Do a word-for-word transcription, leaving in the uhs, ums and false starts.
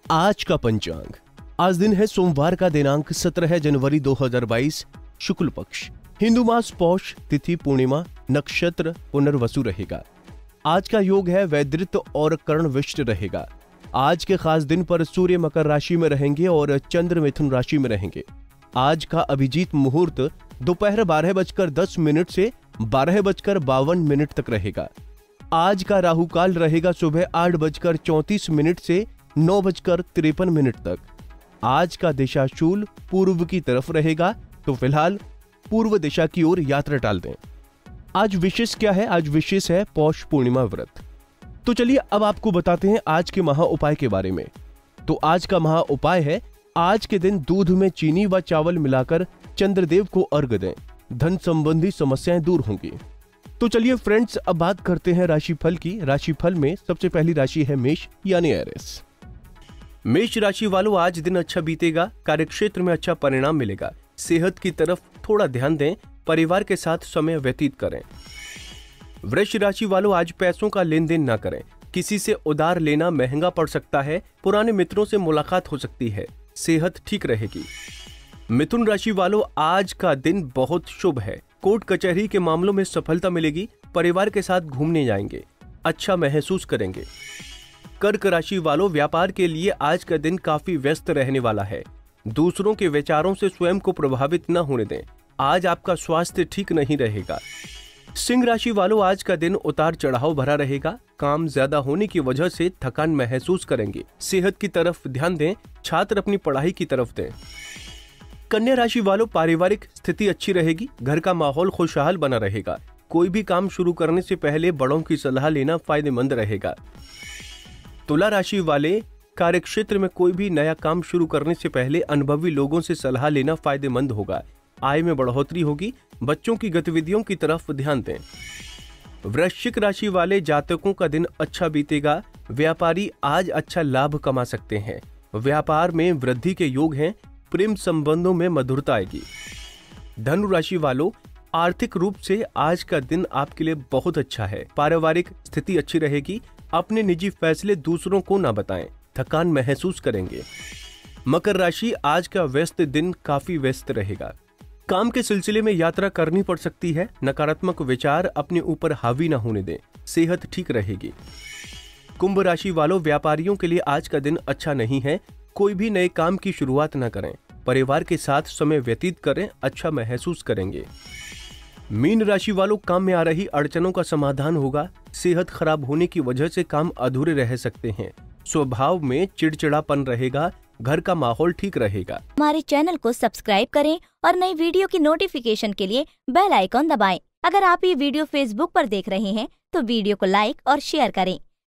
आज का पंचांग। आज दिन है सोमवार का दिनांक सत्रह जनवरी दो हजार बाईस, शुक्ल पक्ष, हिंदू मास पौष, तिथि पूर्णिमा, नक्षत्र पुनर्वसु रहेगा। आज का योग है वैदृत और कर्णविष्ट रहेगा। आज के खास दिन पर सूर्य मकर राशि में रहेंगे और चंद्र मिथुन राशि में रहेंगे। आज का अभिजीत मुहूर्त दोपहर बारह बजकर दस मिनट से बारह बजकर बावन मिनट तक रहेगा। आज का राहु काल रहेगा सुबह आठ बजकर चौंतीस मिनट से नौ बजकर तिरपन मिनट तक। आज का दिशा शूल पूर्व की तरफ रहेगा, तो फिलहाल पूर्व दिशा की ओर यात्रा टाल दें। आज विशेष क्या है? आज विशेष है पौष पूर्णिमा व्रत। तो चलिए अब आपको बताते हैं आज के महा उपाय के बारे में। तो आज का महा उपाय है, आज के दिन दूध में चीनी व चावल मिलाकर चंद्रदेव को अर्घ दें। धन संबंधी समस्याएं दूर होंगी। तो चलिए फ्रेंड्स, अब बात करते हैं राशिफल की। राशिफल में सबसे पहली राशि है मेष यानी एरिस। मेष राशि वालों, आज दिन अच्छा बीतेगा। कार्यक्षेत्र में अच्छा परिणाम मिलेगा। सेहत की तरफ थोड़ा ध्यान दें। परिवार के साथ समय व्यतीत करें। वृष राशि वालों, आज पैसों का लेन देन ना करें। किसी से उधार लेना महंगा पड़ सकता है। पुराने मित्रों से मुलाकात हो सकती है। सेहत ठीक रहेगी। मिथुन राशि वालों, आज का दिन बहुत शुभ है। कोर्ट कचहरी के मामलों में सफलता मिलेगी। परिवार के साथ घूमने जाएंगे, अच्छा महसूस करेंगे। कर्क राशि वालों, व्यापार के लिए आज का दिन काफी व्यस्त रहने वाला है। दूसरों के विचारों से स्वयं को प्रभावित न होने दें। आज आपका स्वास्थ्य ठीक नहीं रहेगा। सिंह राशि वालों, आज का दिन उतार चढ़ाव भरा रहेगा। काम ज्यादा होने की वजह से थकान महसूस करेंगे। सेहत की तरफ ध्यान दें। छात्र अपनी पढ़ाई की तरफ दें। कन्या राशि वालों, पारिवारिक स्थिति अच्छी रहेगी। घर का माहौल खुशहाल बना रहेगा। कोई भी काम शुरू करने से पहले बड़ों की सलाह लेना फायदेमंद रहेगा। तुला राशि वाले, कार्यक्षेत्र में कोई भी नया काम शुरू करने से पहले अनुभवी लोगों से सलाह लेना फायदेमंद होगा। आय में बढ़ोतरी होगी। बच्चों की गतिविधियों की तरफ ध्यान दें। वृश्चिक राशि वाले जातकों का दिन अच्छा बीतेगा। व्यापारी आज अच्छा लाभ कमा सकते हैं। व्यापार में वृद्धि के योग हैं। प्रेम संबंधों में मधुरता आएगी। धनु राशि वालों, आर्थिक रूप से आज का दिन आपके लिए बहुत अच्छा है। पारिवारिक स्थिति अच्छी रहेगी। अपने निजी फैसले दूसरों को ना बताएं। थकान महसूस करेंगे। मकर राशि, आज का व्यस्त दिन काफी व्यस्त रहेगा। काम के सिलसिले में यात्रा करनी पड़ सकती है। नकारात्मक विचार अपने ऊपर हावी न होने दें। सेहत ठीक रहेगी। कुंभ राशि वालों, व्यापारियों के लिए आज का दिन अच्छा नहीं है। कोई भी नए काम की शुरुआत न करें। परिवार के साथ समय व्यतीत करें, अच्छा महसूस करेंगे। मीन राशि वालों, काम में आ रही अड़चनों का समाधान होगा। सेहत खराब होने की वजह से काम अधूरे रह सकते हैं। स्वभाव में चिड़चिड़ापन रहेगा। घर का माहौल ठीक रहेगा। हमारे चैनल को सब्सक्राइब करें और नई वीडियो की नोटिफिकेशन के लिए बेल आइकॉन दबाएं। अगर आप ये वीडियो फेसबुक पर देख रहे हैं तो वीडियो को लाइक और शेयर करें।